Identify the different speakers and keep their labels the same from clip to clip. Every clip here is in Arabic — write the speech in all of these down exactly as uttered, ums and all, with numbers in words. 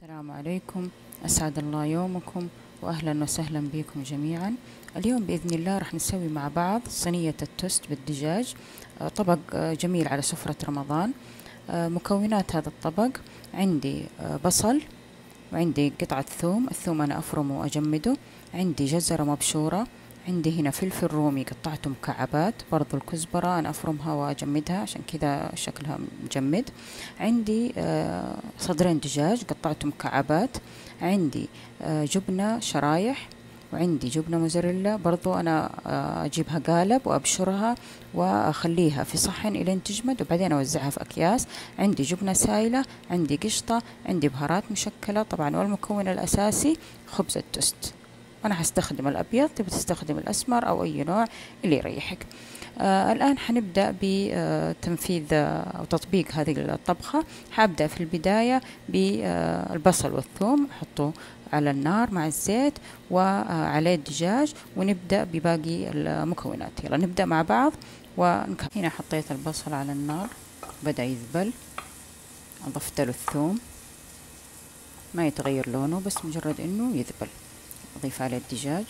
Speaker 1: السلام عليكم، أسعد الله يومكم وأهلا وسهلا بكم جميعا. اليوم بإذن الله راح نسوي مع بعض صينية التوست بالدجاج، طبق جميل على سفرة رمضان. مكونات هذا الطبق: عندي بصل، وعندي قطعة ثوم، الثوم أنا أفرمه وأجمده، عندي جزرة مبشورة، عندي هنا فلفل رومي قطعته مكعبات، برضو الكزبرة أنا أفرمها وأجمدها عشان كذا شكلها مجمد، عندي صدرين دجاج قطعته مكعبات، عندي جبنة شرايح، وعندي جبنة موزاريلا برضو أنا أجيبها قالب وأبشرها وأخليها في صحن إلين تجمد وبعدين أوزعها في أكياس، عندي جبنة سايلة، عندي قشطة، عندي بهارات مشكلة طبعا، والمكون الأساسي خبز التوست. أنا هستخدم الأبيض، تبي تستخدم الأسمر أو أي نوع اللي يريحك. آه الآن حنبدأ بتنفيذ أو تطبيق هذه الطبخة. حابدأ في البداية بالبصل والثوم، أحطه على النار مع الزيت وعليه الدجاج، ونبدأ بباقي المكونات. يلا نبدأ مع بعض ونكمل. هنا حطيت البصل على النار، بدأ يذبل، أضفت له الثوم، ما يتغير لونه بس مجرد إنه يذبل. أضيف عليه الدجاج،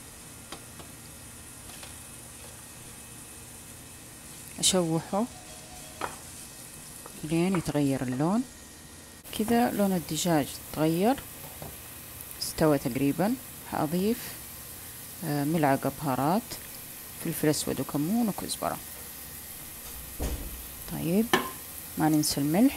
Speaker 1: أشوحه لين يتغير اللون. كذا لون الدجاج تغير، استوى تقريبا. هأضيف ملعقة بهارات، فلفل أسود وكمون وكزبرة. طيب ما ننسى الملح،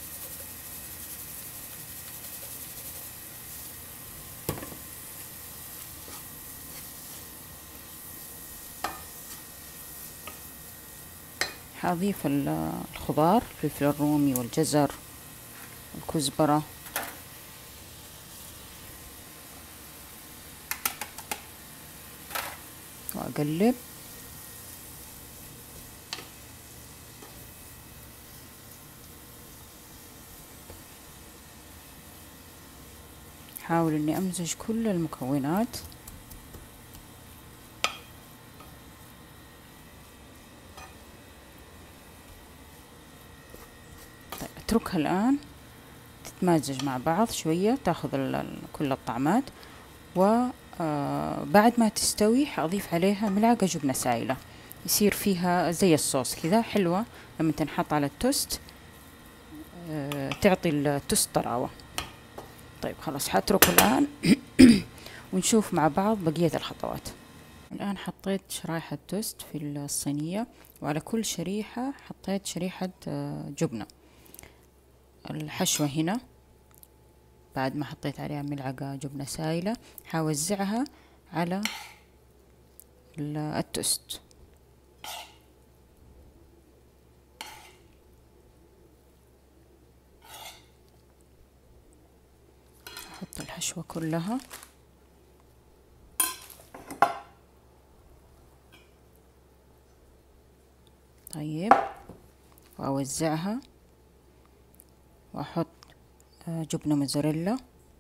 Speaker 1: هأضيف الخضار، الفلفل الرومي والجزر والكزبرة، وأقلب. حاول إني أمزج كل المكونات. طيب أتركها الآن تتمازج مع بعض شوية، تاخذ كل الطعمات، وبعد ما تستوي حأضيف عليها ملعقة جبنة سائلة، يصير فيها زي الصوص كذا، حلوة لما تنحط على التوست، تعطي التوست طراوة. طيب خلاص حأتركه الآن ونشوف مع بعض بقية الخطوات. الآن حطيت شرايح التوست في الصينية، وعلى كل شريحة حطيت شريحة جبنة. الحشوة هنا بعد ما حطيت عليها ملعقة جبنة سائلة حوزعها على التوست. أحط الحشوة كلها، طيب وأوزعها، وأحط جبنة موزاريلا.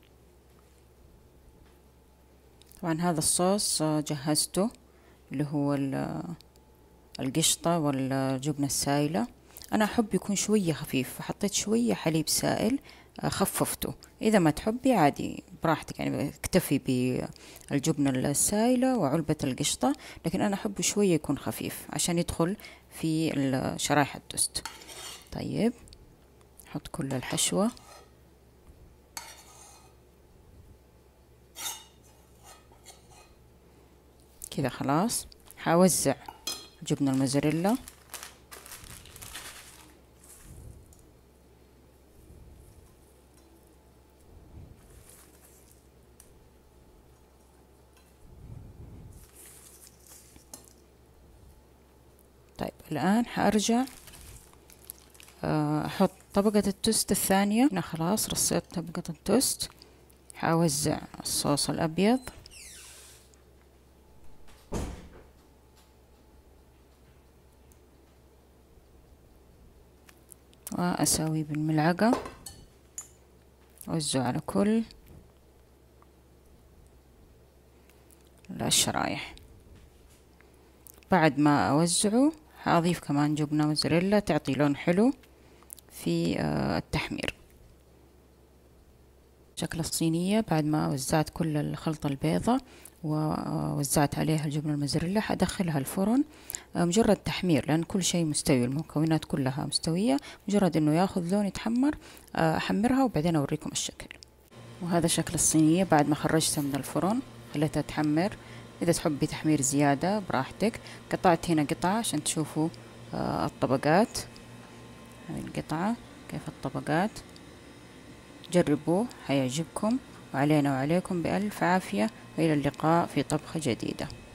Speaker 1: طبعا هذا الصوص جهزته اللي هو القشطة والجبنة السائلة. أنا أحب يكون شوية خفيف، فحطيت شوية حليب سائل خففته. إذا ما تحبي عادي براحتك، يعني اكتفي بالجبنة السائلة وعلبة القشطة، لكن أنا أحبه شوية يكون خفيف عشان يدخل في شرايح التوست. طيب حط كل الحشوة، كذا خلاص. حوزع جبنة الموزاريلا، طيب الآن حأرجع أحط طبقة التوست الثانية. هنا خلاص رصيت طبقة التوست، حأوزع الصوص الأبيض، وأسوي بالملعقة، أوزع على كل الشرايح. بعد ما أوزعه هأضيف كمان جبنة موزاريلا تعطي لون حلو في التحمير. شكل الصينية بعد ما وزعت كل الخلطة البيضة ووزعت عليها الجبنة الموزاريلا، حدخلها الفرن مجرد تحمير، لأن كل شيء مستوي، المكونات كلها مستوية، مجرد إنه ياخذ لون يتحمر. أحمرها وبعدين أوريكم الشكل. وهذا شكل الصينية بعد ما خرجتها من الفرن، خليتها تحمر. إذا تحبي تحمير زيادة براحتك. قطعت هنا قطعة عشان تشوفوا الطبقات. هذه القطعة كيف الطبقات. جربوه حيعجبكم، وعلينا وعليكم بألف عافية، وإلى اللقاء في طبخة جديدة.